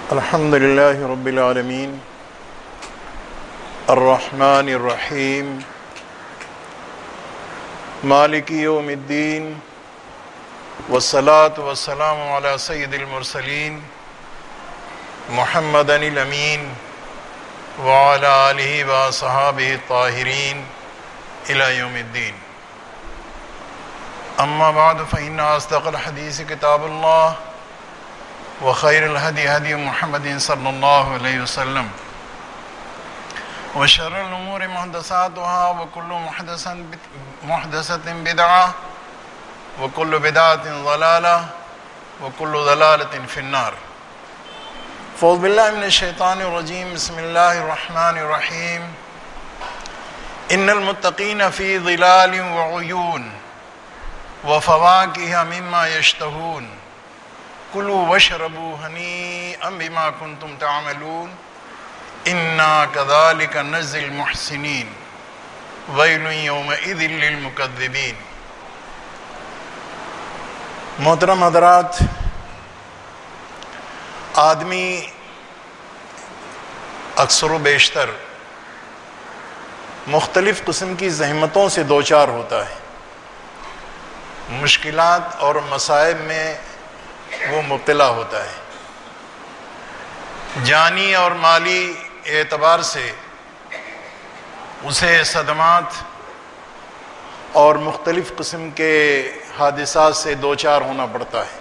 الحمد لله رب العالمين الرحمن الرحيم مالك يوم الدين والصلاة والسلام على سيد المرسلين محمد الأمين وعلى آله وصحابه الطاهرين إلى يوم الدين. أما بعد فإن أصدق الحديث كتاب الله وخير الهدي هدي محمد صلى الله عليه وسلم وشر الأمور محدثاتها وكل محدثة بدعة وكل بدعة ضلالة وكل ضلالة في النار. فأعوذ بالله من الشيطان الرجيم. بسم الله الرحمن الرحيم. إن المتقين في ظلال وعيون وفواكه مما يشتهون کلوا واشربوا ہنیئا بما کنتم تعملون انا کذالک نجزی المحسنین ویل یومئذ للمکذبین. محترم حضرات، آدمی اکثر و بیشتر مختلف قسم کی زحمتوں سے دوچار ہوتا ہے. مشکلات اور مصائب میں وہ مبتلا ہوتا ہے. جانی اور مالی اعتبار سے اسے صدمات اور مختلف قسم کے حادثات سے دوچار ہونا پڑتا ہے.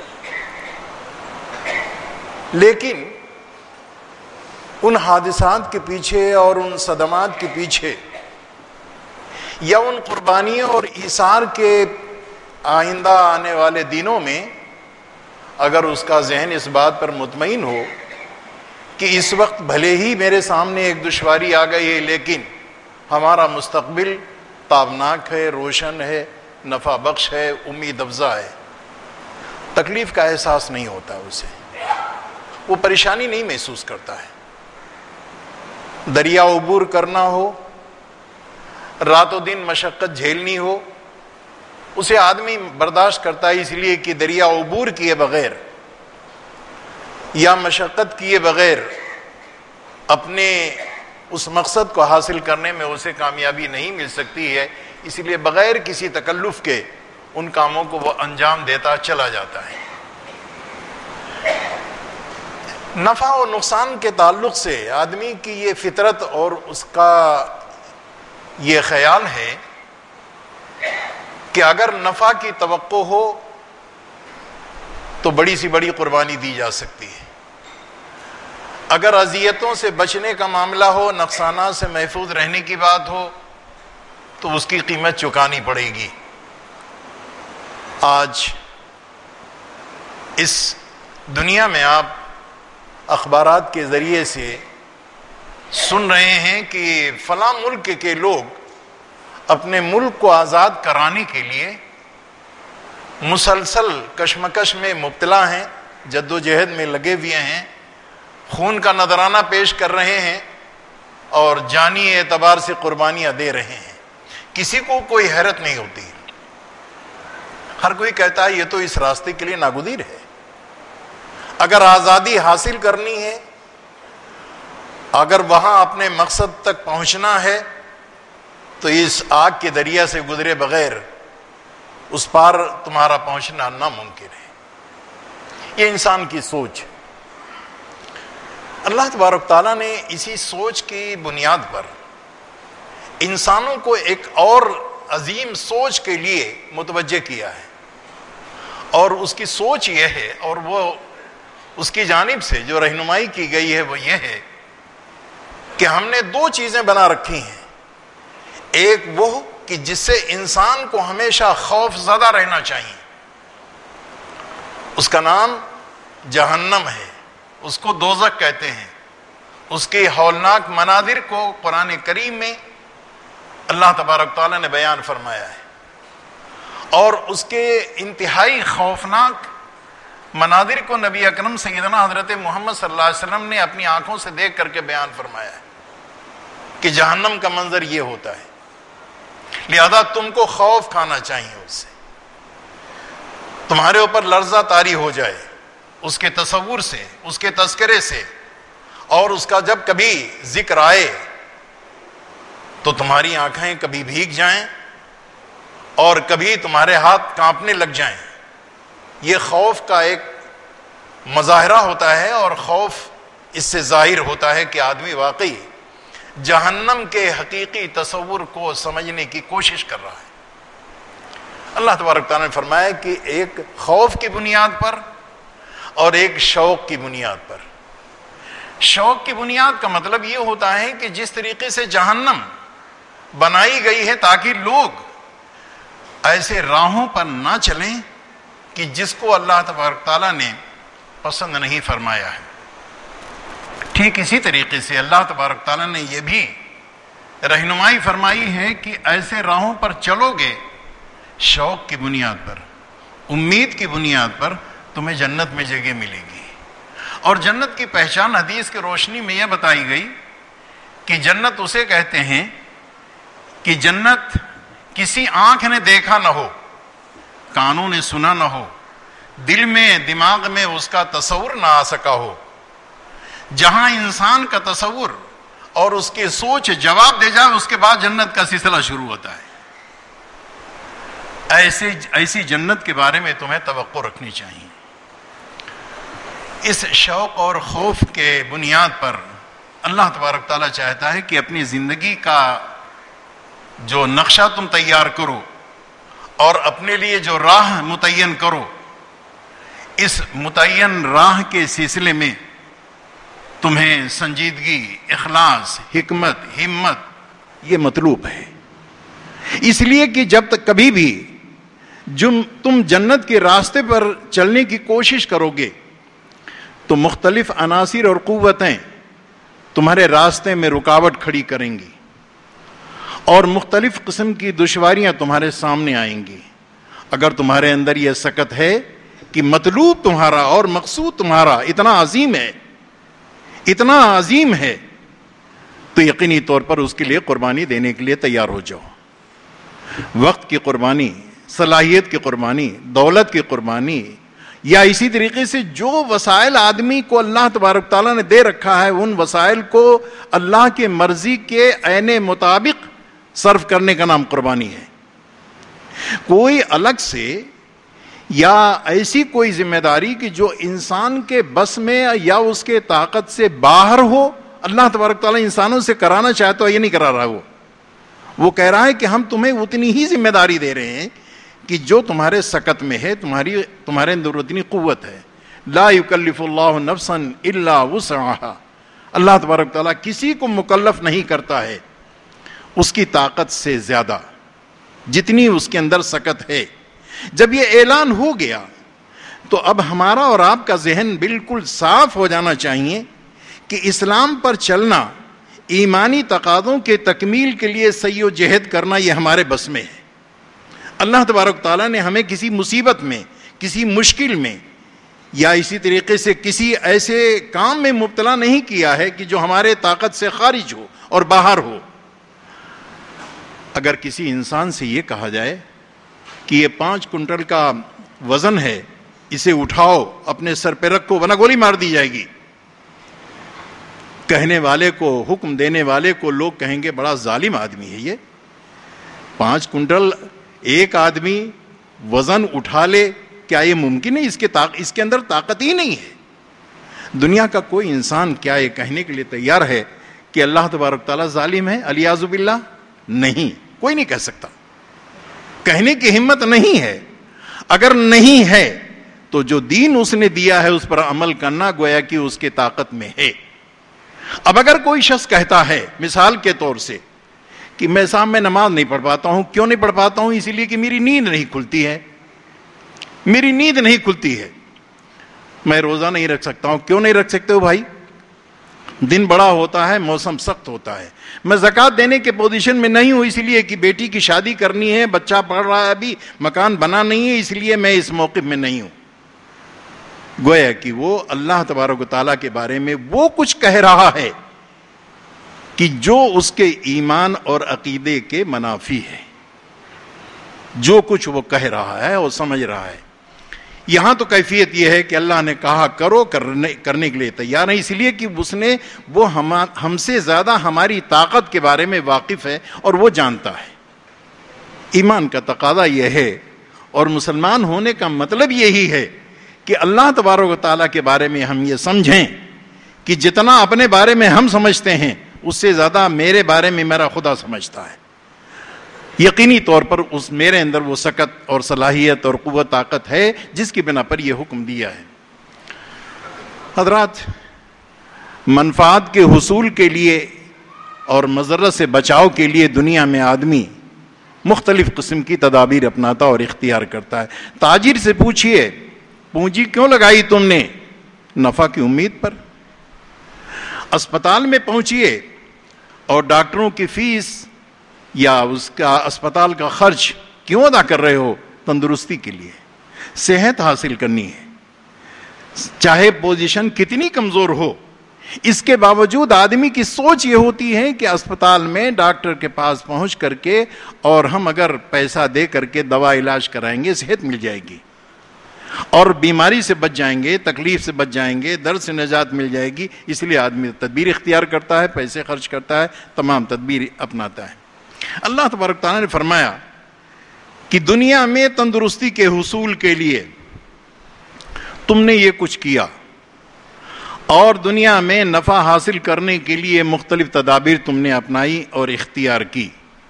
لیکن ان حادثات کے پیچھے اور ان صدمات کے پیچھے یا ان قربانیوں اور ایثار کے آئندہ آنے والے دنوں میں اگر اس کا ذہن اس بات پر مطمئن ہو کہ اس وقت بھلے ہی میرے سامنے ایک دشواری آ گئی ہے لیکن ہمارا مستقبل تابناک ہے، روشن ہے، نفع بخش ہے، امید افزا ہے، تکلیف کا احساس نہیں ہوتا اسے، وہ پریشانی نہیں محسوس کرتا ہے. دریا عبور کرنا ہو، رات و دن مشقت جھیلنی ہو، اسے آدمی برداشت کرتا ہے اس لیے کہ دریا عبور کیے بغیر یا مشقت کیے بغیر اپنے اس مقصد کو حاصل کرنے میں اسے کامیابی نہیں مل سکتی ہے. اس لیے بغیر کسی تکلف کے ان کاموں کو وہ انجام دیتا چلا جاتا ہے. نفع و نقصان کے تعلق سے آدمی کی یہ فطرت اور اس کا یہ خیال ہے کہ اگر نفع کی توقع ہو تو بڑی سی بڑی قربانی دی جا سکتی ہے. اگر اذیتوں سے بچنے کا معاملہ ہو، نقصانات سے محفوظ رہنے کی بات ہو تو اس کی قیمت چکانی پڑے گی. آج اس دنیا میں آپ اخبارات کے ذریعے سے سن رہے ہیں کہ فلاں ملک کے لوگ اپنے ملک کو آزاد کرانے کے لیے مسلسل کشمکش میں مبتلا ہیں، جد و جہد میں لگے ہوئے ہیں، خون کا نذرانہ پیش کر رہے ہیں اور جانی اعتبار سے قربانیاں دے رہے ہیں. کسی کو کوئی حیرت نہیں ہوتی. ہر کوئی کہتا ہے یہ تو اس راستے کے لیے ناگزیر ہے. اگر آزادی حاصل کرنی ہے، اگر وہاں اپنے مقصد تک پہنچنا ہے تو اس آگ کے دریا سے گزرے بغیر اس پار تمہارا پہنچنا ناممکن ہے. یہ انسان کی سوچ. اللہ تبارک تعالیٰ نے اسی سوچ کی بنیاد پر انسانوں کو ایک اور عظیم سوچ کے لیے متوجہ کیا ہے، اور اس کی سوچ یہ ہے اور وہ اس کی جانب سے جو رہنمائی کی گئی ہے وہ یہ ہے کہ ہم نے دو چیزیں بنا رکھی ہیں. ایک وہ کہ جس سے انسان کو ہمیشہ خوف زدہ رہنا چاہیے، اس کا نام جہنم ہے، اس کو دوزخ کہتے ہیں. اس کے ہولناک مناظر کو قرآن کریم میں اللہ تبارک تعالیٰ نے بیان فرمایا ہے، اور اس کے انتہائی خوفناک مناظر کو نبی اکرم سیدنا حضرت محمد صلی اللہ علیہ وسلم نے اپنی آنکھوں سے دیکھ کر کے بیان فرمایا ہے کہ جہنم کا منظر یہ ہوتا ہے. لہذا تم کو خوف کھانا چاہیے، اس سے تمہارے اوپر لرزہ طاری ہو جائے. اس کے تصور سے، اس کے تذکرے سے، اور اس کا جب کبھی ذکر آئے تو تمہاری آنکھیں کبھی بھیگ جائیں اور کبھی تمہارے ہاتھ کانپنے لگ جائیں. یہ خوف کا ایک مظاہرہ ہوتا ہے، اور خوف اس سے ظاہر ہوتا ہے کہ آدمی واقعی جہنم کے حقیقی تصور کو سمجھنے کی کوشش کر رہا ہے. اللہ تبارک تعالیٰ نے فرمایا کہ ایک خوف کی بنیاد پر اور ایک شوق کی بنیاد پر. شوق کی بنیاد کا مطلب یہ ہوتا ہے کہ جس طریقے سے جہنم بنائی گئی ہے تاکہ لوگ ایسے راہوں پر نہ چلیں کہ جس کو اللہ تبارک تعالیٰ نے پسند نہیں فرمایا ہے. ٹھیک اسی طریقے سے اللہ تبارک تعالیٰ نے یہ بھی رہنمائی فرمائی ہے کہ ایسے راہوں پر چلو گے شوق کی بنیاد پر، امید کی بنیاد پر، تمہیں جنت میں جگہ ملے گی. اور جنت کی پہچان حدیث کی روشنی میں یہ بتائی گئی کہ جنت اسے کہتے ہیں کہ جنت کسی آنکھ نے دیکھا نہ ہو، کانوں نے سنا نہ ہو، دل میں دماغ میں اس کا تصور نہ آ سکا ہو، جہاں انسان کا تصور اور اس کی سوچ جواب دے جائے اس کے بعد جنت کا سلسلہ شروع ہوتا ہے. ایسی جنت کے بارے میں تمہیں توقع رکھنی چاہیے. اس شوق اور خوف کے بنیاد پر اللہ تبارک تعالیٰ چاہتا ہے کہ اپنی زندگی کا جو نقشہ تم تیار کرو اور اپنے لیے جو راہ متعین کرو، اس متعین راہ کے سلسلے میں تمہیں سنجیدگی، اخلاص، حکمت، ہمت یہ مطلوب ہے. اس لیے کہ جب تک کبھی بھی تم جنت کے راستے پر چلنے کی کوشش کرو گے تو مختلف عناصر اور قوتیں تمہارے راستے میں رکاوٹ کھڑی کریں گی اور مختلف قسم کی دشواریاں تمہارے سامنے آئیں گی. اگر تمہارے اندر یہ سکت ہے کہ مطلوب تمہارا اور مقصود تمہارا اتنا عظیم ہے تو یقینی طور پر اس کے لیے قربانی دینے کے لیے تیار ہو جاؤ. وقت کی قربانی، صلاحیت کی قربانی، دولت کی قربانی، یا اسی طریقے سے جو وسائل آدمی کو اللہ تبارک تعالیٰ نے دے رکھا ہے ان وسائل کو اللہ کے مرضی کے عین مطابق صرف کرنے کا نام قربانی ہے. کوئی الگ سے یا ایسی کوئی ذمہ داری کہ جو انسان کے بس میں یا اس کے طاقت سے باہر ہو، اللہ تبارک تعالیٰ انسانوں سے کرانا چاہتا ہے، یہ نہیں کرا رہا. وہ کہہ رہا ہے کہ ہم تمہیں اتنی ہی ذمہ داری دے رہے ہیں کہ جو تمہارے سکت میں ہے، تمہارے اندر اتنی قوت ہے. لا یکلف اللہ نفسا الا وسعها. اللہ تبارک تعالیٰ کسی کو مکلف نہیں کرتا ہے اس کی طاقت سے زیادہ، جتنی اس کے اندر سکت ہے. جب یہ اعلان ہو گیا تو اب ہمارا اور آپ کا ذہن بالکل صاف ہو جانا چاہیے کہ اسلام پر چلنا، ایمانی تقاضوں کے تکمیل کے لیے سعی و جہد کرنا یہ ہمارے بس میں ہے. اللہ تبارک تعالیٰ نے ہمیں کسی مصیبت میں، کسی مشکل میں یا اسی طریقے سے کسی ایسے کام میں مبتلا نہیں کیا ہے کہ جو ہمارے طاقت سے خارج ہو اور باہر ہو. اگر کسی انسان سے یہ کہا جائے کہ یہ 5 کنٹل کا وزن ہے، اسے اٹھاؤ اپنے سر پہ رکھو ورنہ گولی مار دی جائے گی، کہنے والے کو، حکم دینے والے کو لوگ کہیں گے بڑا ظالم آدمی ہے یہ. 5 کنٹل ایک آدمی وزن اٹھا لے، کیا یہ ممکن ہے؟ اس کے اندر طاقت ہی نہیں ہے. دنیا کا کوئی انسان کیا یہ کہنے کے لیے تیار ہے کہ اللہ تبارک تعالیٰ ظالم ہے؟ الیاذ باللہ نہیں، کوئی نہیں کہہ سکتا. کہنے کی ہمت نہیں ہے. اگر نہیں ہے تو جو دین اس نے دیا ہے اس پر عمل کرنا گویا کہ اس کے طاقت میں ہے. اب اگر کوئی شخص کہتا ہے مثال کے طور سے کہ میں صاحب میں نماز نہیں پڑھ پاتا ہوں، کیوں نہیں پڑھ پاتا ہوں؟ اسی لیے کہ میری نیند نہیں کھلتی ہے، میری نیند نہیں کھلتی ہے. میں روزہ نہیں رکھ سکتا ہوں، کیوں نہیں رکھ سکتے ہو بھائی؟ دن بڑا ہوتا ہے، موسم سخت ہوتا ہے. میں زکوٰۃ دینے کے پوزیشن میں نہیں ہوں اسی لیے کہ بیٹی کی شادی کرنی ہے، بچہ پڑھ رہا ہے، ابھی مکان بنا نہیں ہے، اس لیے میں اس موقف میں نہیں ہوں. گویا کہ وہ اللہ تبارک و تعالیٰ کے بارے میں وہ کچھ کہہ رہا ہے کہ جو اس کے ایمان اور عقیدے کے منافی ہے. جو کچھ وہ کہہ رہا ہے اور سمجھ رہا ہے. یہاں تو کیفیت یہ ہے کہ اللہ نے کہا کرو، کرنے کے لیے تیار ہے، اس لیے کہ اس نے وہ ہم سے زیادہ ہماری طاقت کے بارے میں واقف ہے اور وہ جانتا ہے۔ ایمان کا تقاضا یہ ہے، اور مسلمان ہونے کا مطلب یہی ہے کہ اللہ تبارک و تعالیٰ کے بارے میں ہم یہ سمجھیں کہ جتنا اپنے بارے میں ہم سمجھتے ہیں اس سے زیادہ میرے بارے میں میرا خدا سمجھتا ہے۔ یقینی طور پر میرے اندر وہ سکت اور صلاحیت اور قوت طاقت ہے جس کی بنا پر یہ حکم دیا ہے۔ حضرات، منفعت کے حصول کے لیے اور مضرت سے بچاؤ کے لیے دنیا میں آدمی مختلف قسم کی تدابیر اپناتا اور اختیار کرتا ہے۔ تاجر سے پوچھئے پونجی کیوں لگائی تم نے؟ نفع کی امید پر۔ اسپتال میں پہنچیے اور ڈاکٹروں کی فیس یا اس کا اسپتال کا خرچ کیوں ادا کر رہے ہو؟ تندرستی کے لیے، صحت حاصل کرنی ہے، چاہے پوزیشن کتنی کمزور ہو۔ اس کے باوجود آدمی کی سوچ یہ ہوتی ہے کہ اسپتال میں ڈاکٹر کے پاس پہنچ کر کے اور ہم اگر پیسہ دے کر کے دوا علاج کرائیں گے صحت مل جائے گی اور بیماری سے بچ جائیں گے، تکلیف سے بچ جائیں گے، درد سے نجات مل جائے گی۔ اس لیے آدمی تدبیر اختیار کرتا ہے، پیسے خرچ کرتا ہے، تمام تدبیر اپناتا ہے۔ اللہ تبارک تعالیٰ نے فرمایا کہ دنیا میں تندرستی کے حصول کے لیے تم نے یہ کچھ کیا اور دنیا میں نفع حاصل کرنے کے لیے مختلف تدابیر تم نے اپنائی اور اختیار کی۔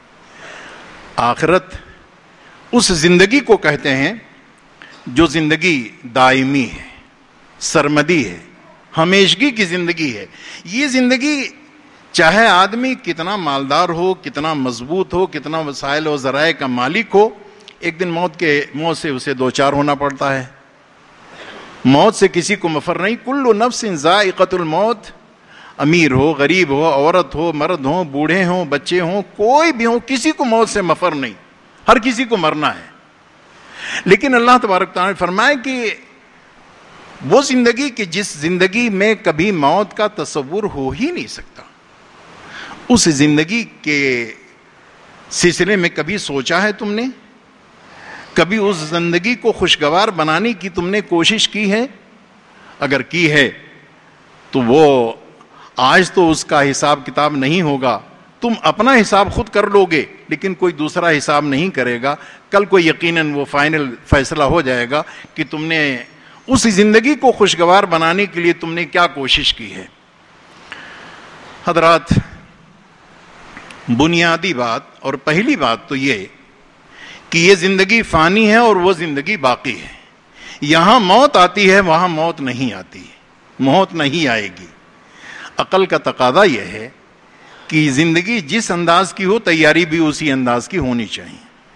آخرت اس زندگی کو کہتے ہیں جو زندگی دائمی ہے، سرمدی ہے، ہمیشگی کی زندگی ہے۔ یہ زندگی چاہے آدمی کتنا مالدار ہو، کتنا مضبوط ہو، کتنا وسائل و ذرائع کا مالک ہو، ایک دن موت سے اسے دوچار ہونا پڑتا ہے۔ موت سے کسی کو مفر نہیں۔ کل نفس ذائقۃ الموت، امیر ہو، غریب ہو، عورت ہو، مرد ہو، بوڑھے ہوں، بچے ہوں، کوئی بھی ہو، کسی کو موت سے مفر نہیں، ہر کسی کو مرنا ہے۔ لیکن اللہ تبارک تعالیٰ نے فرمایا کہ وہ زندگی کہ جس زندگی میں کبھی موت کا تصور ہو ہی نہیں سکتا، اس زندگی کے سلسلے میں کبھی سوچا ہے تم نے؟ کبھی اس زندگی کو خوشگوار بنانے کی تم نے کوشش کی ہے؟ اگر کی ہے تو وہ آج تو اس کا حساب کتاب نہیں ہوگا، تم اپنا حساب خود کر لو گے لیکن کوئی دوسرا حساب نہیں کرے گا۔ کل کو یقیناً وہ فائنل فیصلہ ہو جائے گا کہ تم نے اس زندگی کو خوشگوار بنانے کے لیے تم نے کیا کوشش کی ہے۔ حضرات، بنیادی بات اور پہلی بات تو یہ کہ یہ زندگی فانی ہے اور وہ زندگی باقی ہے۔ یہاں موت آتی ہے، وہاں موت نہیں آتی، موت نہیں آئے گی۔ عقل کا تقاضا یہ ہے کہ زندگی جس انداز کی ہو، تیاری بھی اسی انداز کی ہونی چاہیے۔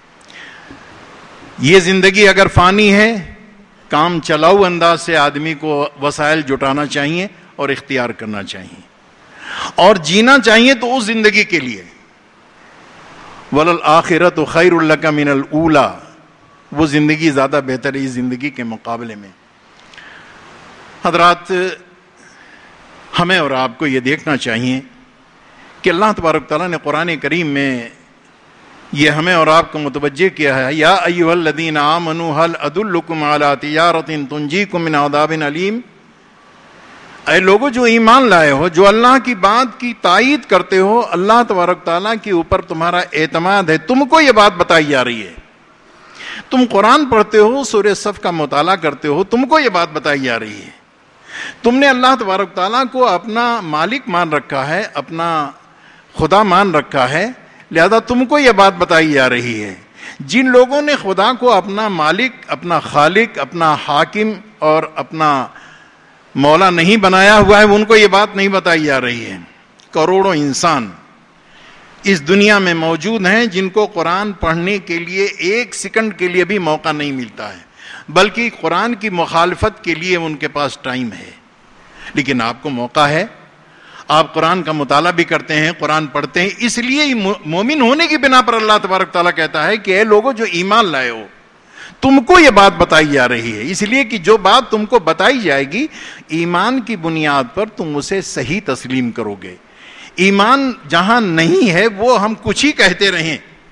یہ زندگی اگر فانی ہے، کام چلاؤ انداز سے آدمی کو وسائل جٹانا چاہیے اور اختیار کرنا چاہیے اور جینا چاہیے تو اس زندگی کے لیے۔ وَلَلْآخِرَةُ خَيْرٌ لَكَ مِنَ الْأُولَى، وہ زندگی زیادہ بہتر ہے اس زندگی کے مقابلے میں۔ حضرات، ہمیں اور آپ کو یہ دیکھنا چاہیے کہ اللہ تبارک تعالیٰ نے قرآن کریم میں یہ ہمیں اور آپ کو متوجہ کیا ہے، یا ایھا الذین آمنوا ھل ادلکم علی تجارۃ تنجیکم من عذاب علیم، اے لوگوں جو ایمان لائے ہو، جو اللہ کی بات کی تائید کرتے ہو، اللہ تبارک تعالیٰ کے اوپر تمہارا اعتماد ہے، تم کو یہ بات بتائی جا رہی ہے، تم قرآن پڑھتے ہو، سورہ صف کا مطالعہ کرتے ہو، تم کو یہ بات بتائی جا رہی ہے، تم نے اللہ تبارک تعالیٰ کو اپنا مالک مان رکھا ہے، اپنا خدا مان رکھا ہے، لہذا تم کو یہ بات بتائی جا رہی ہے۔ جن لوگوں نے خدا کو اپنا مالک، اپنا خالق، اپنا حاکم اور اپنا مولا نہیں بنایا ہوا ہے، ان کو یہ بات نہیں بتائی جا رہی ہے۔ کروڑوں انسان اس دنیا میں موجود ہیں جن کو قرآن پڑھنے کے لیے ایک سیکنڈ کے لیے بھی موقع نہیں ملتا ہے، بلکہ قرآن کی مخالفت کے لیے ان کے پاس ٹائم ہے۔ لیکن آپ کو موقع ہے، آپ قرآن کا مطالعہ بھی کرتے ہیں، قرآن پڑھتے ہیں، اس لیے مومن ہونے کی بنا پر اللہ تبارک تعالیٰ کہتا ہے کہ اے لوگوں جو ایمان لائے ہو، تم کو یہ بات بتائی جا رہی ہے، اس لیے کہ جو بات تم کو بتائی جائے گی ایمان کی بنیاد پر تم اسے صحیح تسلیم کرو گے۔ ایمان جہاں نہیں ہے وہ ہم کچھ ہی کہتے رہیں،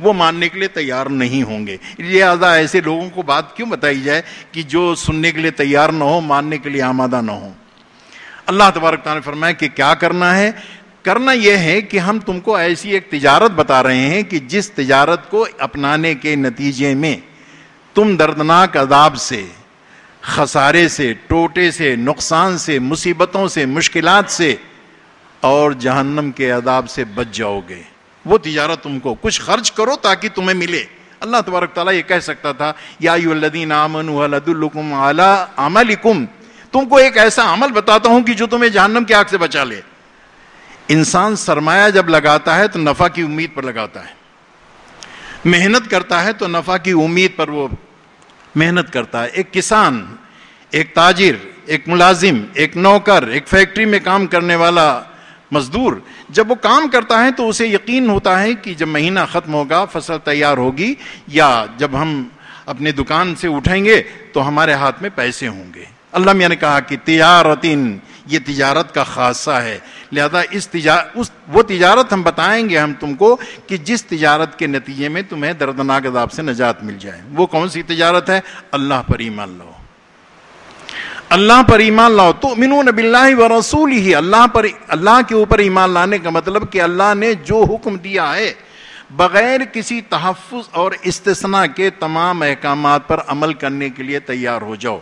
وہ ماننے کے لیے تیار نہیں ہوں گے. لہذا ایسے لوگوں کو بات کیوں بتائی جائے کہ جو سننے کے لیے تیار نہ ہو, ماننے کے لیے آمادہ نہ ہو. اللہ تبارک تعالیٰ نے فرمایا کہ کیا کرنا ہے. کرنا یہ ہے کہ ہم تم کو ایسی ایک تجارت بتا رہے ہیں کہ جس تجارت کو اپنانے کے نتیجے میں تم دردناک عذاب سے, خسارے سے, ٹوٹے سے, نقصان سے, مصیبتوں سے, مشکلات سے اور جہنم کے عذاب سے بچ جاؤ گے. وہ تجارت تم کو کچھ خرچ کرو تاکہ تمہیں ملے. اللہ تبارک تعالیٰ یہ کہہ سکتا تھا یا ایھا الذین آمنوا ھل ادلکم علی عملکم, تم کو ایک ایسا عمل بتاتا ہوں کہ جو تمہیں جہنم کی آگ سے بچا لے. انسان سرمایہ جب لگاتا ہے تو نفع کی امید پر لگاتا ہے, محنت کرتا ہے تو نفع کی امید پر وہ محنت کرتا ہے. ایک کسان, ایک تاجر, ایک ملازم, ایک نوکر, ایک فیکٹری میں کام کرنے والا مزدور, جب وہ کام کرتا ہے تو اسے یقین ہوتا ہے کہ جب مہینہ ختم ہوگا, فصل تیار ہوگی, یا جب ہم اپنے دکان سے اٹھیں گے تو ہمارے ہاتھ میں پیسے ہوں گے. اللہ میاں نے کہا کہ تجارتن, یہ تجارت کا خاصہ ہے. لہذا وہ تجارت ہم بتائیں گے ہم تم کو کہ جس تجارت کے نتیجے میں تمہیں دردناک عذاب سے نجات مل جائے. وہ کون سی تجارت ہے؟ اللہ پر ایمان لاؤ, اللہ پر ایمان لاؤ. تؤمنون باللہ ورسولہ, اللہ کے اوپر ایمان لانے کا مطلب کہ اللہ نے جو حکم دیا ہے بغیر کسی تحفظ اور استثناء کے تمام احکامات پر عمل کرنے کے لیے تیار ہو جاؤ.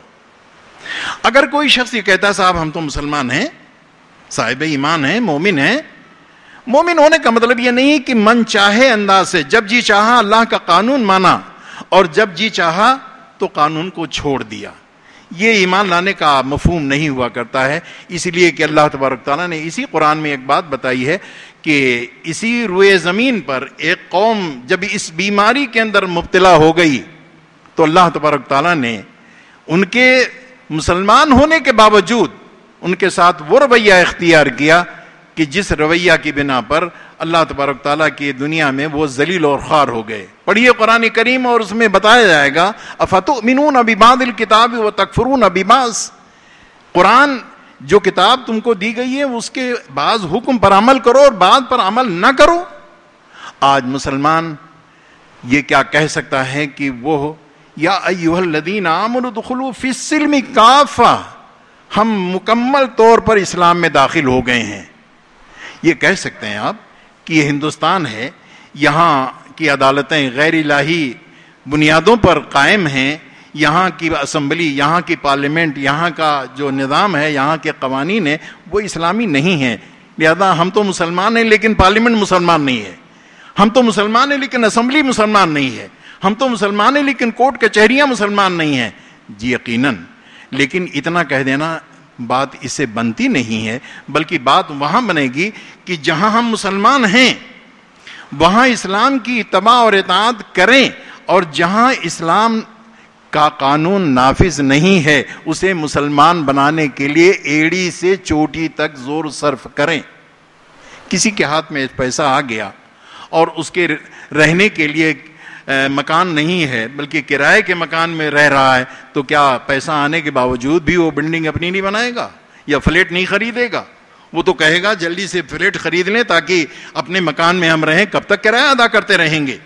اگر کوئی شخص یہ کہتا ہے صاحب ہم تو مسلمان ہیں, صاحب ایمان ہیں, مومن ہیں, مومن ہونے کا مطلب یہ نہیں کہ من چاہے انداز سے جب جی چاہا اللہ کا قانون مانا اور جب جی چاہا تو قانون کو چھوڑ دیا. یہ ایمان لانے کا مفہوم نہیں ہوا کرتا ہے. اس لیے کہ اللہ تبارک تعالیٰ نے اسی قرآن میں ایک بات بتائی ہے کہ اسی روئے زمین پر ایک قوم جب اس بیماری کے اندر مبتلا ہو گئی تو اللہ تبارک تعالیٰ نے ان کے مسلمان ہونے کے باوجود ان کے ساتھ وہ رویہ اختیار کیا کہ جس رویہ کی بنا پر اللہ تبارک تعالیٰ کی دنیا میں وہ ذلیل اور خوار ہو گئے. پڑھیے قرآن کریم اور اس میں بتایا جائے گا افتؤمنون ببعض الکتاب وتکفرون ببعض. قرآن جو کتاب تم کو دی گئی ہے اس کے بعض حکم پر عمل کرو اور بعض پر عمل نہ کرو. آج مسلمان یہ کیا کہہ سکتا ہے کہ وہ یا ایھا الذین آمنوا ادخلوا فی السلم کافہ, ہم مکمل طور پر اسلام میں داخل ہو گئے ہیں. یہ کہہ سکتے ہیں آپ کہ یہ ہندوستان ہے, یہاں کی عدالتیں غیر الہی بنیادوں پر قائم ہیں, یہاں کی اسمبلی, یہاں کی پارلیمنٹ, یہاں کا جو نظام ہے, یہاں کے قوانین ہیں وہ اسلامی نہیں ہیں. لہذا ہم تو مسلمان ہیں لیکن پارلیمنٹ مسلمان نہیں ہے, ہم تو مسلمان ہیں لیکن اسمبلی مسلمان نہیں ہے, ہم تو مسلمان ہیں لیکن کورٹ کچہریاں مسلمان نہیں ہیں. جی یقیناً, لیکن اتنا کہہ دینا بات اس سے بنتی نہیں ہے, بلکہ بات وہاں بنے گی کہ جہاں ہم مسلمان ہیں وہاں اسلام کی اتباع اور اطاعت کریں, اور جہاں اسلام کا قانون نافذ نہیں ہے اسے مسلمان بنانے کے لیے ایڑی سے چوٹی تک زور صرف کریں. کسی کے ہاتھ میں پیسہ آ گیا اور اس کے رہنے کے لیے مکان نہیں ہے بلکہ کرائے کے مکان میں رہ رہا ہے, تو کیا پیسہ آنے کے باوجود بھی وہ بلڈنگ اپنی نہیں بنائے گا یا فلیٹ نہیں خریدے گا؟ وہ تو کہے گا جلدی سے فلیٹ خرید لیں تاکہ اپنے مکان میں ہم رہیں. کب تک کرایہ ادا کرتے رہیں گے؟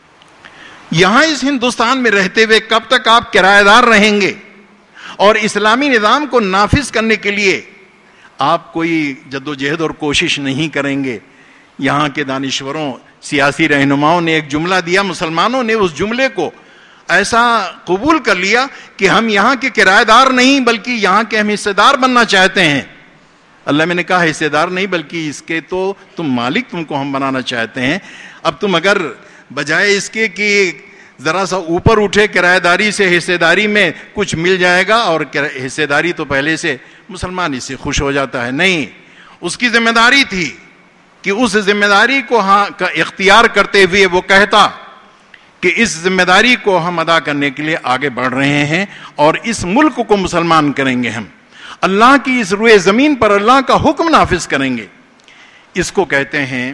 یہاں اس ہندوستان میں رہتے ہوئے کب تک آپ کرایہ دار رہیں گے؟ اور اسلامی نظام کو نافذ کرنے کے لیے آپ کوئی جدوجہد اور کوشش نہیں کریں گے. یہاں کے دانشوروں, سیاسی رہنماؤں نے ایک جملہ دیا, مسلمانوں نے اس جملے کو ایسا قبول کر لیا کہ ہم یہاں کے کرایہ دار نہیں بلکہ یہاں کے ہم حصے دار بننا چاہتے ہیں. اللہ میں نے کہا حصے دار نہیں بلکہ اس کے تو تم مالک تم کو ہم بنانا چاہتے ہیں. اب تم اگر بجائے اس کے کہ ذرا سا اوپر اٹھے کرایہ داری سے حصے داری میں کچھ مل جائے گا اور حصے داری تو پہلے سے مسلمان اس سے خوش ہو جاتا ہے, نہیں, اس کی ذمہ داری تھی کہ اس ذمہ داری کو کا اختیار کرتے ہوئے وہ کہتا کہ اس ذمہ داری کو ہم ادا کرنے کے لیے آگے بڑھ رہے ہیں اور اس ملک کو مسلمان کریں گے, ہم اللہ کی اس روئے زمین پر اللہ کا حکم نافذ کریں گے. اس کو کہتے ہیں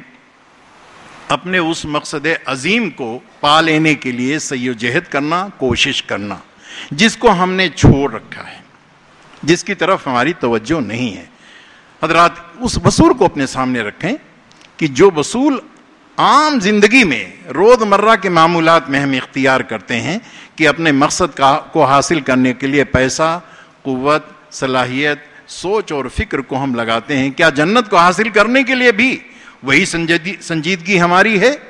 اپنے اس مقصد عظیم کو پا لینے کے لیے سعی و جہد کرنا, کوشش کرنا, جس کو ہم نے چھوڑ رکھا ہے, جس کی طرف ہماری توجہ نہیں ہے. حضرات اس اصول کو اپنے سامنے رکھیں کہ جو اصول عام زندگی میں روزمرہ کے معمولات میں ہم اختیار کرتے ہیں کہ اپنے مقصد کو حاصل کرنے کے لیے پیسہ، قوت، صلاحیت، سوچ اور فکر کو ہم لگاتے ہیں. کیا جنت کو حاصل کرنے کے لیے بھی وہی سنجیدگی ہماری ہے؟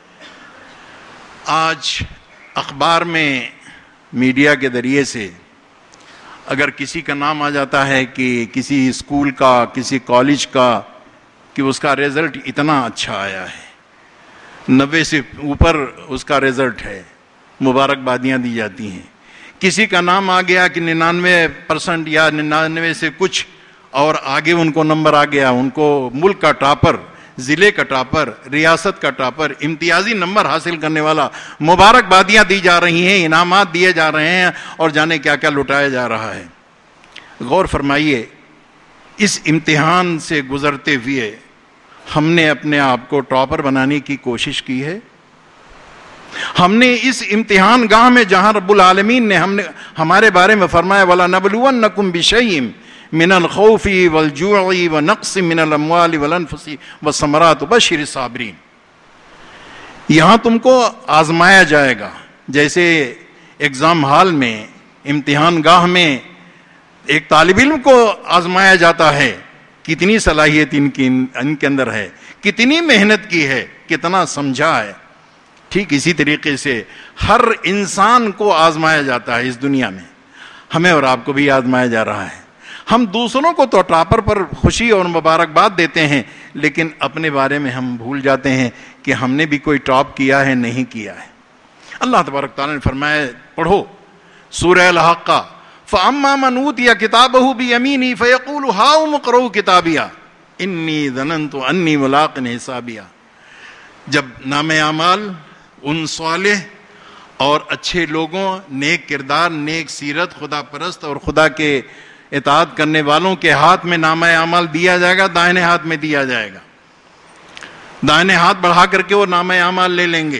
آج اخبار میں، میڈیا کے ذریعے سے اگر کسی کا نام آ جاتا ہے کہ کسی اسکول کا، کسی کالج کا، کہ اس کا رزلٹ اتنا اچھا آیا ہے، 90 سے اوپر اس کا رزلٹ ہے، مبارکبادیاں دی جاتی ہیں. کسی کا نام آ گیا کہ 99% یا 99 سے کچھ اور آگے ان کو نمبر آ گیا، ان کو ملک کا ٹاپر، ضلع کا ٹاپر، ریاست کا ٹاپر، امتیازی نمبر حاصل کرنے والا، مبارکبادیاں دی جا رہی ہیں، انعامات دیے جا رہے ہیں، اور جانے کیا کیا لٹایا جا رہا ہے. غور فرمائیے، اس امتحان سے گزرتے ہوئے ہم نے اپنے آپ کو ٹاپر بنانے کی کوشش کی ہے؟ ہم نے اس امتحان گاہ میں جہاں رب العالمین نے ہمارے بارے میں فرمایا وَلَنَبْلُوَنَّكُمْ بِشَيْءٍ مِّنَ الْخَوْفِ وَالْجُوعِ وَنَقْصٍ مِّنَ الْأَمْوَالِ وَالْأَنفُسِ وَالثَّمَرَاتِ وَبَشِّرِ الصَّابِرِينَ. یہاں تم کو آزمایا جائے گا، جیسے ایگزام ہال میں، امتحان گاہ میں ایک طالب علم کو آزمایا جاتا ہے، کتنی صلاحیت ان کے اندر ہے، کتنی محنت کی ہے، کتنا سمجھا ہے. ٹھیک اسی طریقے سے ہر انسان کو آزمایا جاتا ہے اس دنیا میں. ہمیں اور آپ کو بھی آزمایا جا رہا ہے. ہم دوسروں کو تو ٹاپر پر خوشی اور مبارکباد دیتے ہیں، لیکن اپنے بارے میں ہم بھول جاتے ہیں کہ ہم نے بھی کوئی ٹاپ کیا ہے، نہیں کیا ہے. اللہ تبارک تعالیٰ نے فرمایا، پڑھو سورہ الحاقہ، فَأَمَّا مَنْ أُوتِيَ كِتَابَهُ بِيَمِينِهِ فَيَقُولُ هَاؤُمُ اقْرَءُوا كِتَابِيَهْ إِنِّي ظَنَنْتُ أَنِّي مُلَاقٍ حِسَابِيَهْ. جب نام اعمال ان صالح اور اچھے لوگوں، نیک کردار، نیک سیرت، خدا پرست اور خدا کے اطاعت کرنے والوں کے ہاتھ میں نامہ اعمال دیا جائے گا، دائیں ہاتھ میں دیا جائے گا. دائیں ہاتھ بڑھا کر کے وہ نامہ اعمال لے لیں گے.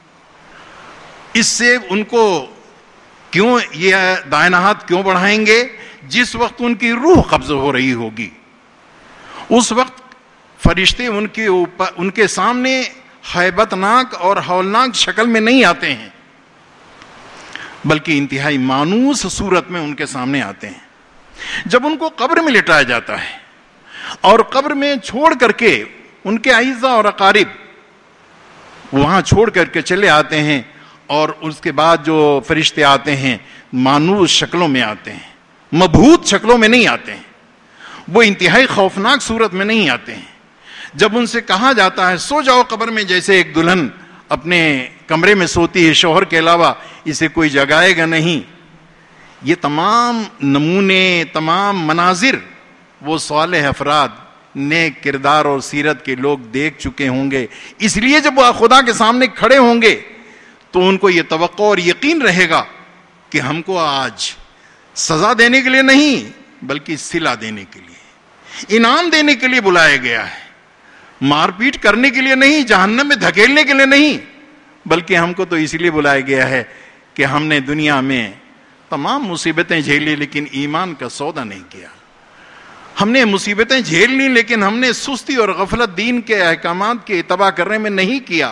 اس سے ان کو کیوں یہ دائیں ہاتھ کیوں بڑھائیں گے؟ جس وقت ان کی روح قبض ہو رہی ہوگی، اس وقت فرشتے ان کے سامنے ہیبت ناک اور ہولناک شکل میں نہیں آتے ہیں، بلکہ انتہائی مانوس صورت میں ان کے سامنے آتے ہیں. جب ان کو قبر میں لٹایا جاتا ہے اور قبر میں چھوڑ کر کے ان کے اعزاء اور اقارب وہاں چھوڑ کر کے چلے آتے ہیں، اور اس کے بعد جو فرشتے آتے ہیں مانوس شکلوں میں آتے ہیں، مبہوت شکلوں میں نہیں آتے ہیں، وہ انتہائی خوفناک صورت میں نہیں آتے ہیں. جب ان سے کہا جاتا ہے سو جاؤ قبر میں، جیسے ایک دلہن اپنے کمرے میں سوتی ہے، شوہر کے علاوہ اسے کوئی جگائے گا نہیں. یہ تمام نمونے، تمام مناظر وہ صالح افراد، نیک کردار اور سیرت کے لوگ دیکھ چکے ہوں گے. اس لیے جب وہ خدا کے سامنے کھڑے ہوں گے تو ان کو یہ توقع اور یقین رہے گا کہ ہم کو آج سزا دینے کے لیے نہیں، بلکہ صلہ دینے کے لیے، انعام دینے کے لیے بلایا گیا ہے. مار پیٹ کرنے کے لیے نہیں، جہنم میں دھکیلنے کے لیے نہیں، بلکہ ہم کو تو اس لیے بلایا گیا ہے کہ ہم نے دنیا میں تمام مصیبتیں جھیلی لیکن ایمان کا سودا نہیں کیا. ہم نے مصیبتیں جھیل لی لیکن ہم نے سستی اور غفلت دین کے احکامات کے اتباع کرنے میں نہیں کیا،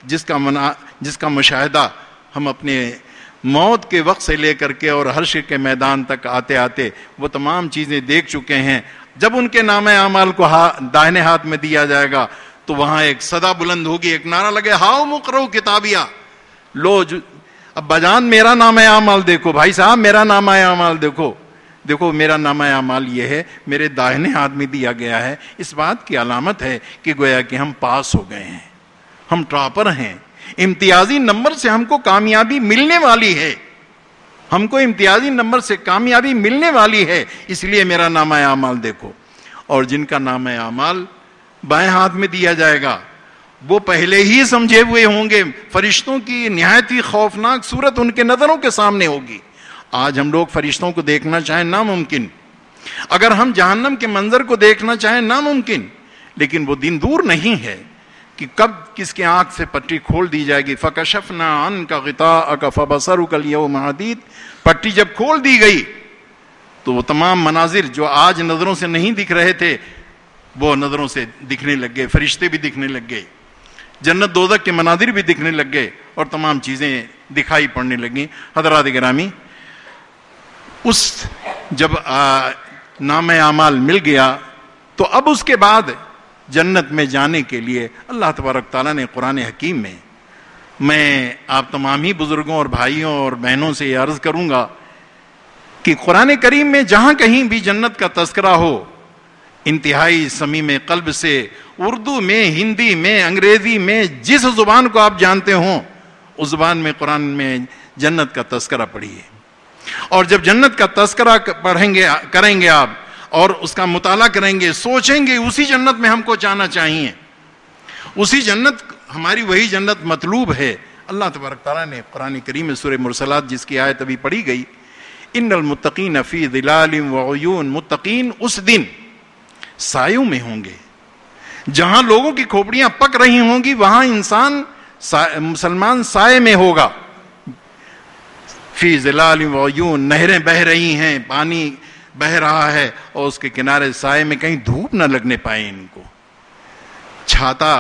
جس کا مشاہدہ ہم اپنے موت کے وقت سے لے کر کے اور حشر کے میدان تک آتے آتے وہ تمام چیزیں دیکھ چکے ہیں. جب ان کے نام اعمال کو داہنے ہاتھ میں دیا جائے گا تو وہاں ایک صدا بلند ہوگی، ایک نعرہ لگے، ہاؤ مقرؤ کتابیہ، لو ابا جان میرا نام اعمال دیکھو، بھائی صاحب میرا نام اعمال دیکھو میرا نام اعمال یہ ہے، میرے داہنے ہاتھ میں دیا گیا ہے. اس بات کی علامت ہے کہ گویا کہ ہم پاس ہو گئے ہیں، ہم ٹاپر ہیں، امتیازی نمبر سے ہم کو کامیابی ملنے والی ہے، ہم کو امتیازی نمبر سے کامیابی ملنے والی ہے، اس لیے میرا نامہ اعمال دیکھو. اور جن کا نامہ اعمال بائیں ہاتھ میں دیا جائے گا وہ پہلے ہی سمجھے ہوئے ہوں گے. فرشتوں کی نہایت ہی خوفناک صورت ان کے نظروں کے سامنے ہوگی. آج ہم لوگ فرشتوں کو دیکھنا چاہیں ناممکن، اگر ہم جہنم کے منظر کو دیکھنا چاہیں ناممکن، لیکن وہ دن دور نہیں ہے کہ کب کس کے آنکھ سے پٹی کھول دی جائے گی. فَكَشَفْنَا عَنْكَ غِطَاءَكَ فَبَصَرُكَ الْيَوْمَ حَدِيدٌ. پٹی جب کھول دی گئی تو وہ تمام مناظر جو آج نظروں سے نہیں دکھ رہے تھے وہ نظروں سے دکھنے لگ گئے، فرشتے بھی دکھنے لگ گئے. جنت دوزخ کے مناظر بھی دکھنے لگ گئے اور تمام چیزیں دکھائی پڑنے لگیں. حضرات گرامی، جب نام اعمال مل گیا تو اب اس کے بعد جنت میں جانے کے لیے اللہ تبارک تعالیٰ نے قرآن حکیم میں آپ تمام ہی بزرگوں اور بھائیوں اور بہنوں سے یہ عرض کروں گا کہ قرآن کریم میں جہاں کہیں بھی جنت کا تذکرہ ہو، انتہائی صمیم قلب سے، اردو میں، ہندی میں، انگریزی میں، جس زبان کو آپ جانتے ہوں اس زبان میں قرآن میں جنت کا تذکرہ پڑھیے. اور جب جنت کا تذکرہ کریں گے آپ اور اس کا مطالعہ کریں گے، سوچیں گے اسی جنت میں ہم کو جانا چاہیے، اسی جنت ہماری وہی جنت مطلوب ہے. اللہ تبارک تعالیٰ نے قرآن کریم میں سورہ مرسلات جس کی آیت ابھی پڑھی گئی، ان المتقین فی ظلال وعیون، متقین اس دن سایوں میں ہوں گے. جہاں لوگوں کی کھوپڑیاں پک رہی ہوں گی وہاں انسان مسلمان سائے میں ہوگا. فی ظلال وعیون، نہریں بہ رہی ہیں، پانی بہ رہا ہے اور اس کے کنارے سائے میں، کہیں دھوپ نہ لگنے پائے ان کو. چھاتا،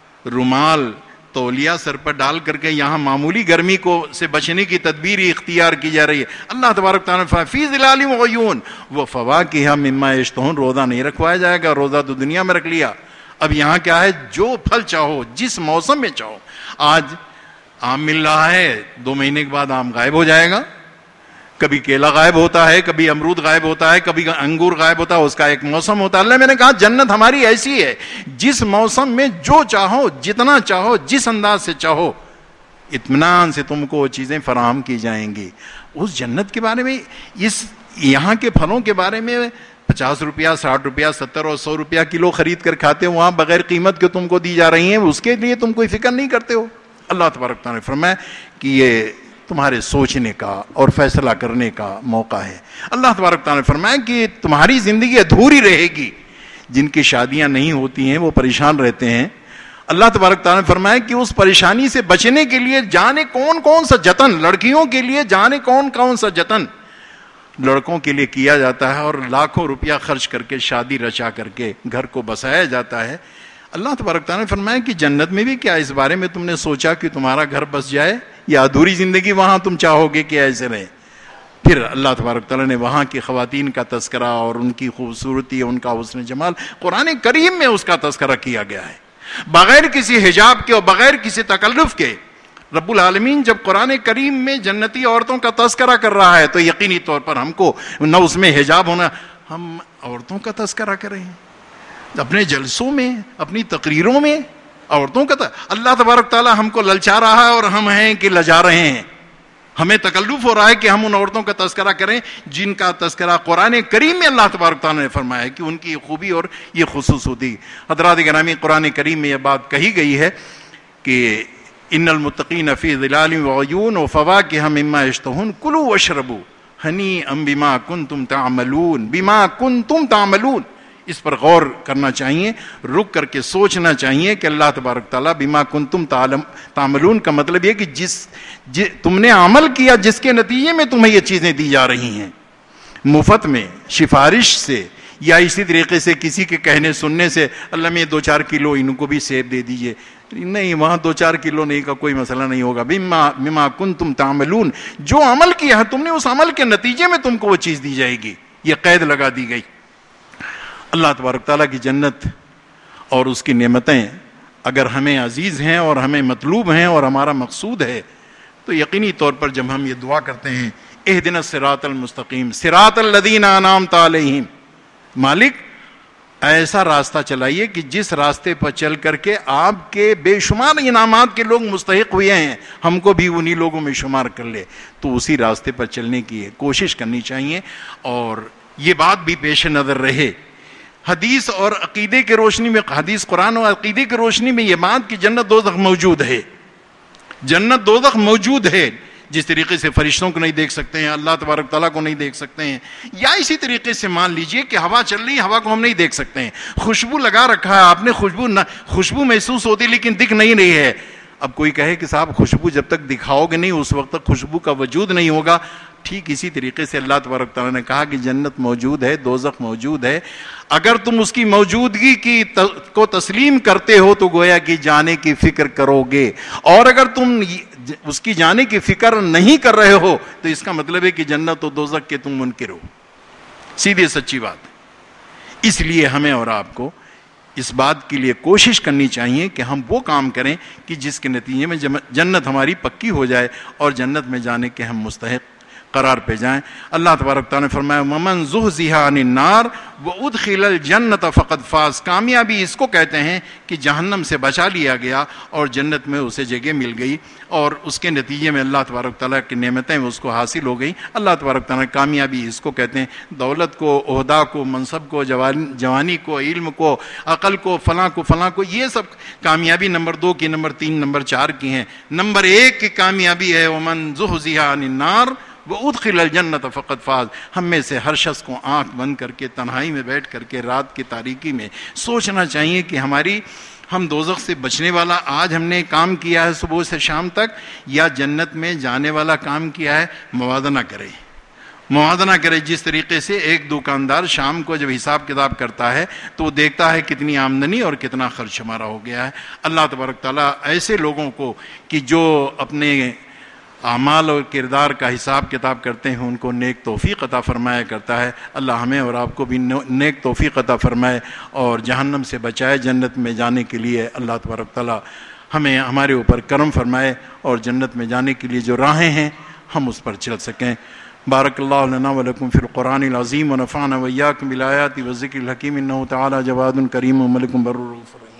رومال، تولیہ سر پر ڈال کر کے یہاں معمولی گرمی کو سے بچنے کی تدبیر اختیار کی جا رہی ہے. اللہ تبارک تعالیٰ نے فی ظلال وعیون وفواکہ مما یشتہون، روزہ نہیں رکھوایا جائے گا، روزہ تو دنیا میں رکھ لیا. اب یہاں کیا ہے، جو پھل چاہو جس موسم میں چاہو. آج آم مل رہا ہے، 2 مہینے کے بعد آم غائب ہو جائے گا. کبھی کیلا غائب ہوتا ہے، کبھی امرود غائب ہوتا ہے، کبھی انگور غائب ہوتا ہے، اس کا ایک موسم ہوتا ہے. اللہ میں نے کہا جنت ہماری ایسی ہے، جس موسم میں جو چاہو، جتنا چاہو، جس انداز سے چاہو، اطمینان سے تم کو وہ چیزیں فراہم کی جائیں گی. اس جنت کے بارے میں، یہاں کے پھلوں کے بارے میں 50 روپیہ، 60 روپیہ، 70 اور 100 روپیہ کلو خرید کر کھاتے ہو، وہاں بغیر قیمت کے تم کو دی جا رہی ہیں، اس کے لیے تم کوئی فکر نہیں کرتے ہو. اللہ تبارک تعالیٰ نے فرمایا کہ یہ تمہارے سوچنے کا اور فیصلہ کرنے کا موقع ہے. اللہ تبارک تعالیٰ نے فرمایا کہ تمہاری زندگی ادھوری رہے گی. جن کی شادیاں نہیں ہوتی ہیں وہ پریشان رہتے ہیں. اللہ تبارک تعالیٰ نے فرمایا کہ اس پریشانی سے بچنے کے لیے جانے کون سا جتن، لڑکیوں کے لیے جانے کون سا جتن لڑکوں کے لیے کیا جاتا ہے، اور لاکھوں روپیہ خرچ کر کے شادی رچا کر کے گھر کو بسایا جاتا ہے. اللہ تبارک تعالیٰ نے فرمایا کہ جنت میں بھی کیا اس بارے میں تم نے سوچا کہ تمہارا گھر بس جائے، یا ادھوری زندگی وہاں تم چاہو گے کہ ایسے رہے. پھر اللہ تبارک تعالیٰ نے وہاں کی خواتین کا تذکرہ اور ان کی خوبصورتی، ان کا حسن جمال قرآن کریم میں اس کا تذکرہ کیا گیا ہے، بغیر کسی حجاب کے اور بغیر کسی تکلف کے. رب العالمین جب قرآن کریم میں جنتی عورتوں کا تذکرہ کر رہا ہے تو یقینی طور پر ہم کو نہ اس میں حجاب ہونا، ہم عورتوں کا تذکرہ کریں اپنے جلسوں میں، اپنی تقریروں میں عورتوں کا اللہ تبارک تعالیٰ ہم کو للچا رہا ہے اور ہم ہیں کہ لجا رہے ہیں. ہمیں تکلف ہو رہا ہے کہ ہم ان عورتوں کا تذکرہ کریں جن کا تذکرہ قرآن کریم میں اللہ تبارک تعالیٰ نے فرمایا ہے کہ ان کی خوبی اور یہ خصوص ہوتی. حضرات گرامی، قرآن کریم میں یہ بات کہی گئی ہے کہ ان المتقین فی ظلال وعیون وفواکہ مما یشتہون کلوا واشربوا ہنیئا بما کنتم تعملون. بما کنتم تعملون، اس پر غور کرنا چاہیے، رک کر کے سوچنا چاہیے کہ اللہ تبارک تعالیٰ بما کنتم تعملون کا مطلب یہ کہ تم نے عمل کیا جس کے نتیجے میں تمہیں یہ چیزیں دی جا رہی ہیں، مفت میں، سفارش سے، یا اسی طریقے سے کسی کے کہنے سننے سے اللہ میں 2-4 کلو ان کو بھی سیب دے دیجئے. نہیں، وہاں 2-4 کلو نہیں کا کوئی مسئلہ نہیں ہوگا. بما کنتم تعملون، جو عمل کیا ہے تم نے اس عمل کے نتیجے میں تم کو وہ چیز دی جائے گی. یہ قید لگا دی گئی. اللہ تبارک تعالیٰ کی جنت اور اس کی نعمتیں اگر ہمیں عزیز ہیں اور ہمیں مطلوب ہیں اور ہمارا مقصود ہے تو یقینی طور پر جب ہم یہ دعا کرتے ہیں اہدنا الصراط المستقیم صراط الذین انعمت علیہم، مالک ایسا راستہ چلائیے کہ جس راستے پر چل کر کے آپ کے بے شمار انعامات کے لوگ مستحق ہوئے ہیں ہم کو بھی انہی لوگوں میں شمار کر لے. تو اسی راستے پر چلنے کی کوشش کرنی چاہیے. اور یہ بات بھی پیش نظر رہے، حدیث اور عقیدے کے روشنی میں، حدیث قرآن اور عقیدے کی روشنی میں یہ بات کہ جنت دوزخ موجود ہے. جنت دوزخ موجود ہے. جس طریقے سے فرشتوں کو نہیں دیکھ سکتے ہیں، اللہ تبارک تعالیٰ کو نہیں دیکھ سکتے ہیں، یا اسی طریقے سے مان لیجئے کہ ہوا چل رہی ہے، ہوا کو ہم نہیں دیکھ سکتے ہیں. خوشبو لگا رکھا ہے آپ نے، خوشبو محسوس ہوتی لیکن دکھ نہیں رہی ہے. اب کوئی کہے کہ صاحب خوشبو جب تک دکھاؤ گے نہیں اس وقت تک خوشبو کا وجود نہیں ہوگا. ٹھیک اسی طریقے سے اللہ تبارک تعالیٰ نے کہا کہ جنت موجود ہے، دوزخ موجود ہے، اگر تم اس کی موجودگی کو تسلیم کرتے ہو تو گویا کہ جانے کی فکر کرو گے، اور اگر تم اس کی جانے کی فکر نہیں کر رہے ہو تو اس کا مطلب ہے کہ جنت و دوزخ کے تم منکر ہو. سیدھی سچی بات. اس لیے ہمیں اور آپ کو اس بات کے لیے کوشش کرنی چاہیے کہ ہم وہ کام کریں کہ جس کے نتیجے میں جنت ہماری پکی ہو جائے اور جنت میں جانے کے ہم مستحق قرار پہ جائیں. اللہ تبارک تعالیٰ نے فرمایا وَمَنْ زُحْزِحَ عَنِ النَّارِ وَأُدْخِلَ الْجَنَّةَ فَقَدْ فَازَ. کامیابی اس کو کہتے ہیں کہ جہنم سے بچا لیا گیا اور جنت میں اسے جگہ مل گئی اور اس کے نتیجے میں اللہ تبارک تعالیٰ کی نعمتیں اس کو حاصل ہو گئی. اللہ تبارک تعالیٰ کامیابی اس کو کہتے ہیں. دولت کو، عہدہ کو، منصب کو، جوانی کو، علم کو، عقل کو، فلاں کو، یہ سب کامیابی نمبر 2 کی، نمبر 3، نمبر 4 کی ہیں. نمبر 1 کی کامیابی ہے وَمَنْ زُحْزِحَ عَنِ النَّارِ وَأُدْخِلَ الْجَنَّةَ فَقَدْ فَازَ. ہم میں سے ہر شخص کو آنکھ بند کر کے تنہائی میں بیٹھ کر کے رات کی تاریکی میں سوچنا چاہیے کہ ہم دوزخ سے بچنے والا آج ہم نے کام کیا ہے صبح سے شام تک، یا جنت میں جانے والا کام کیا ہے. موازنہ کرے. جس طریقے سے ایک دکاندار شام کو جب حساب کتاب کرتا ہے تو وہ دیکھتا ہے کتنی آمدنی اور کتنا خرچ ہمارا ہو گیا ہے. اللہ تبارک تعالیٰ ایسے لوگوں کو کہ جو اپنے اعمال اور کردار کا حساب کتاب کرتے ہیں ان کو نیک توفیق عطا فرمایا کرتا ہے. اللہ ہمیں اور آپ کو بھی نیک توفیق عطا فرمائے اور جہنم سے بچائے. جنت میں جانے کے لیے اللہ تبارک تعالیٰ ہمیں ہمارے اوپر کرم فرمائے اور جنت میں جانے کے لیے جو راہیں ہیں ہم اس پر چل سکیں. بارک اللہ لنا ولکم فی القرآن العظیم ونفعنا وإیاکم بالآیات والذکر الحکیم انہ تعالی جواد کریم وملک بر رؤوف رحیم.